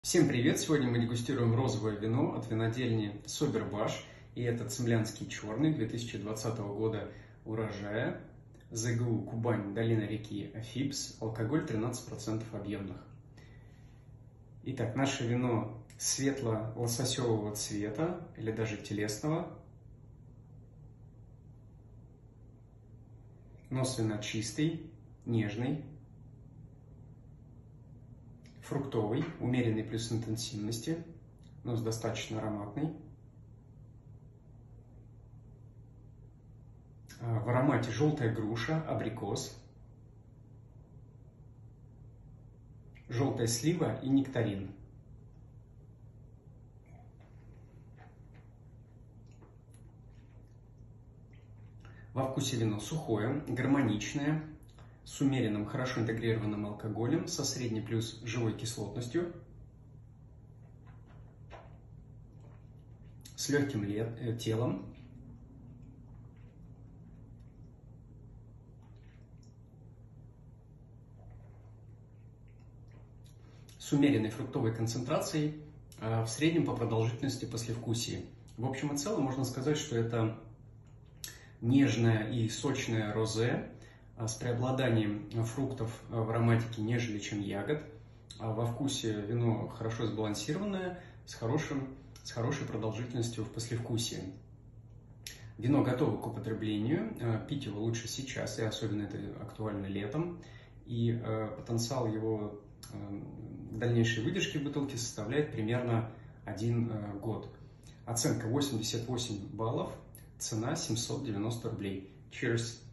Всем привет! Сегодня мы дегустируем розовое вино от винодельни Собербаш. И это цимлянский черный 2020 года урожая. ЗГУ Кубань, долина реки Афипс. Алкоголь 13% объемных. Итак, наше вино светло-лососевого цвета или даже телесного. Нос вина чистый, нежный. Фруктовый, умеренный плюс интенсивности, нос достаточно ароматный. В аромате желтая груша, абрикос, желтая слива и нектарин. Во вкусе вино сухое, гармоничное, с умеренным, хорошо интегрированным алкоголем, со средней плюс живой кислотностью, с легким телом, с умеренной фруктовой концентрацией, в среднем по продолжительности послевкусия. В общем и целом можно сказать, что это нежное и сочное розе, с преобладанием фруктов в ароматике, нежели чем ягод. Во вкусе вино хорошо сбалансированное, с хорошей продолжительностью в послевкусии. Вино готово к употреблению, пить его лучше сейчас, и особенно это актуально летом. И потенциал его дальнейшей выдержки в бутылке составляет примерно 1 год. Оценка 88 баллов, цена 790 рублей. Cheers!